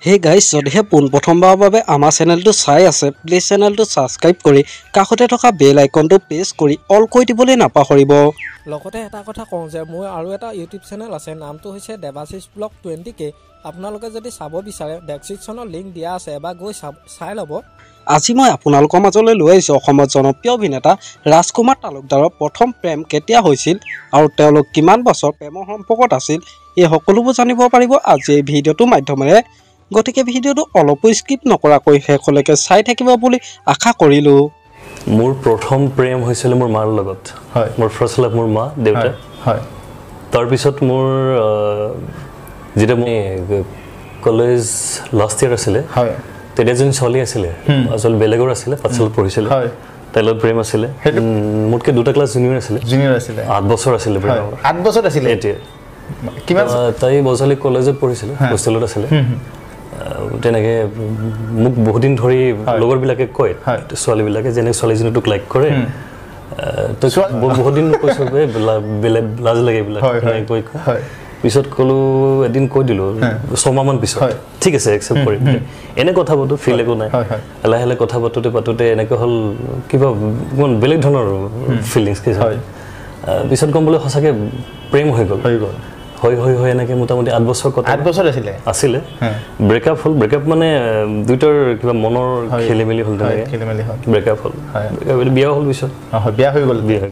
Hey guys, যদিহে পোনপ্ৰথমবাৰৰ বাবে আমাৰ চেনেলটো চাই আছে, প্লিজ চেনেলটো সাবস্ক্ৰাইব কৰি কাষতে থকা বেল আইকনটো প্ৰেছ কৰি অল কৈ দিবলৈ নাপাহৰিব। লগতে এটা কথা কওঁ যে মোৰ আৰু এটা ইউটিউব চেনেল আছে, নামটো হৈছে দেৱাশিস ব্লগ 20k। আপোনালোকে যদি চাব বিচাৰে ডেসক্ৰিপচনৰ লিংক দিয়া আছে, এবাৰ গৈ চাই ল'ব। আজি মই আপোনালোকৰ মাজলৈ লৈ আহিছোঁ অসমৰ জনপ্ৰিয় অভিনেতা ৰাজকুমাৰ তালুকদাৰৰ প্ৰথম প্ৰেম কেতিয়া হৈছিল আৰু তেওঁলোক কিমান বছৰ প্ৰেমৰ সম্পৰ্কত আছিল, এই সকলোবোৰ জানিব পাৰিব আজি এই ভিডিঅ'টোৰ মাধ্যমেৰে। গতিকে ভিডিঅ'টো অলপো স্কিপ নকৰাকৈ শেষলৈকে চাই থাকিব বুলি আশা কৰিলোঁ। মোৰ প্ৰথম প্ৰেম হৈছিল মোৰ মাৰ লগত। হয়, মোৰ ফাৰ্ষ্ট লাভ মোৰ মা দেউতা। হয়, তাৰপিছত মোৰ যেতিয়া মই কলেজ লাষ্ট ইয়াৰ আছিলে, হয়, তেতিয়া এজনী ছোৱালী আছিলে, আচলতে বেলেগৰ আছিলে, পাঠশালাত পঢ়িছিলে। হয়, তাইৰ লগত প্ৰেম আছিলে। মোতকৈ 2টা ক্লাছ জুনিয়ৰ আছিলে। 8 বছৰ আছিলে প্ৰেম। 8 বছৰ আছিলে এতিয়া কিমান? তাই বজালি কলেজত পঢ়িছিলে, হোষ্টেলত আছিলে। তেনেকে মোক বহুত দিন ধৰি লগৰবিলাকে কয়, ছোৱালীবিলাকে যেনে ছোৱালীজনী তোক লাইক কৰে, তই বহুত দিন কৈছো লাজ লাগে এইবিলাক কৈ পিছত ক'লো, এদিন কৈ দিলোঁ 6 মাহমান পিছত, ঠিক আছে একচেপ্ট কৰিম। এনে কথা পাতো, ফিল একো নাই। লাহে লাহে কথা পাতোতে এনেকৈ হ'ল কিবা বেলেগ ধৰণৰ ফিলিংছ কি হয়। পিছত গম বোলে সঁচাকৈ প্ৰেম হৈ গ'ল। হয় এনেকৈ মোটামুটি 8 বছৰ কথা। 8 বছৰ আছিলে। ব্ৰেকআপ হ'ল। ব্ৰেকআপ মানে দুইটাৰ কিবা মনৰ খেলি মেলি হ'ল, তেনেকৈ ব্ৰেকআপ হ'ল। বিয়া হ'ল পিছত, বিয়া হৈ গ'ল।